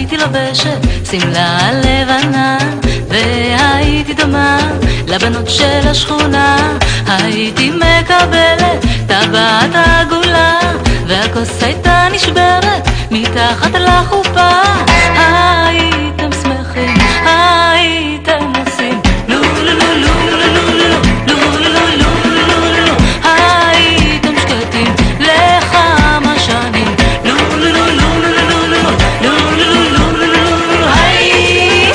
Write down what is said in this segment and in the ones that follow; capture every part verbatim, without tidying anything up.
הייתי לובשת שמלה לבנה, והייתי דומה לבנות של השכונה. הייתי מקבלת טבעת עגולה, והכוס הייתה נשברת מתחת לחופה. הייתם שמחים, הייתם עושים לו לו לו לו לו לו לו לו לו, הייתם שקטים לכמה שנים. לו לו לו לו לו לו לו לו לו לו, היי.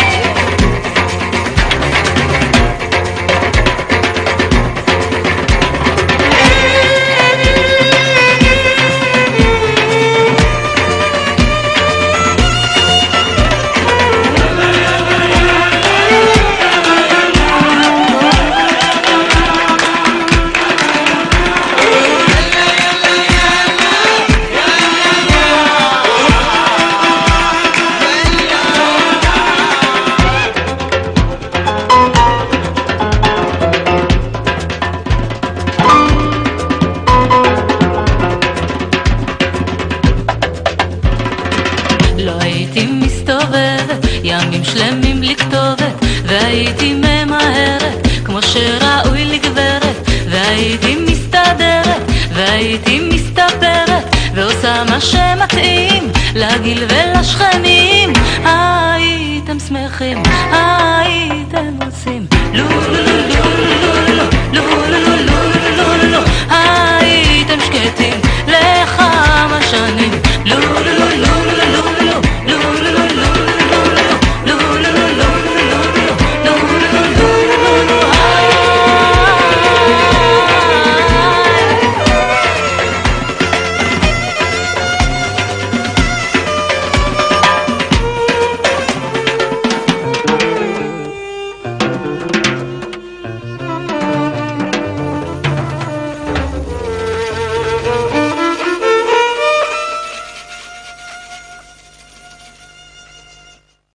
לא הייתי מסתובבת ימים שלמים בלי כתובת, והייתי ממהרת כמו שראוי לגברת, והייתי מסתדרת והייתי מסתפרת, ועושה מה שמתאים לגיל ולשכנים.